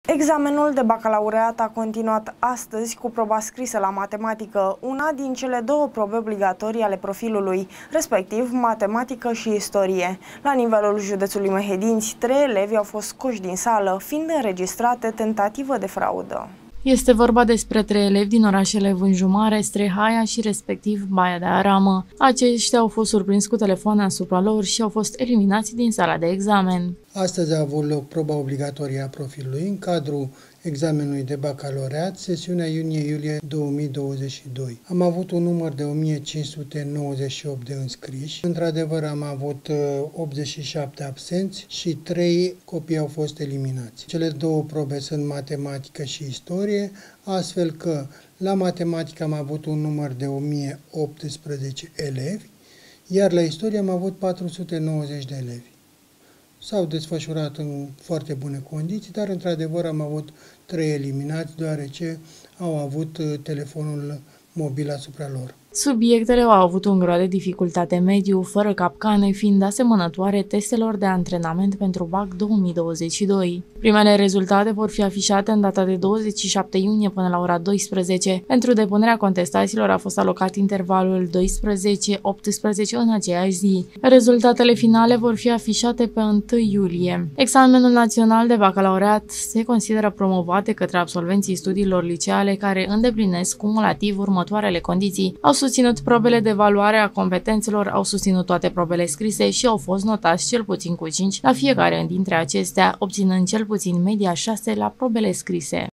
Examenul de bacalaureat a continuat astăzi cu proba scrisă la matematică, una din cele două probe obligatorii ale profilului, respectiv matematică și istorie. La nivelul județului Mehedinți, 3 elevi au fost scoși din sală, fiind înregistrate tentativă de fraudă. Este vorba despre 3 elevi din orașele Vânju-Mare, Strehaia și respectiv Baia de Aramă. Aceștia au fost surprinși cu telefoane asupra lor și au fost eliminați din sala de examen. Astăzi a avut loc proba obligatorie a profilului în cadrul examenului de bacalaureat, sesiunea iunie-iulie 2022. Am avut un număr de 1598 de înscriși. Într-adevăr, am avut 87 absenți și 3 copii au fost eliminați. Cele două probe sunt matematică și istorie, astfel că la matematică am avut un număr de 1018 elevi, iar la istorie am avut 490 de elevi. S-au desfășurat în foarte bune condiții, dar într-adevăr am avut 3 eliminați, deoarece au avut telefonul mobil asupra lor. Subiectele au avut un grad de dificultate mediu, fără capcane, fiind asemănătoare testelor de antrenament pentru BAC 2022. Primele rezultate vor fi afișate în data de 27 iunie până la ora 12. Pentru depunerea contestațiilor a fost alocat intervalul 12-18 în aceeași zi. Rezultatele finale vor fi afișate pe 1 iulie. Examenul național de bacalaureat se consideră promovat de către absolvenții studiilor liceale care îndeplinesc cumulativ următoarele condiții. Au susținut probele de evaluare a competențelor, au susținut toate probele scrise și au fost notați cel puțin cu 5 la fiecare dintre acestea, obținând cel puțin media 6 la probele scrise.